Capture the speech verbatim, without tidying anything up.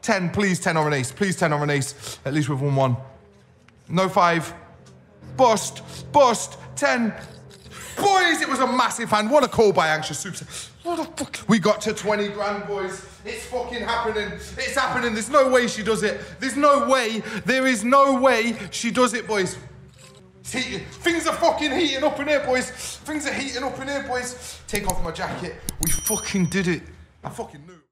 ten, please, ten or an ace. Please, ten or an ace. At least we've won one. No five. Bust. Bust. ten. Boys, it was a massive hand. What a call by Anxious Super. What the fuck? We got to twenty grand, boys. It's fucking happening. It's happening. There's no way she does it. There's no way. There is no way she does it, boys. It's heating. Things are fucking heating up in here, boys. Things are heating up in here, boys. Take off my jacket. We fucking did it. I fucking knew.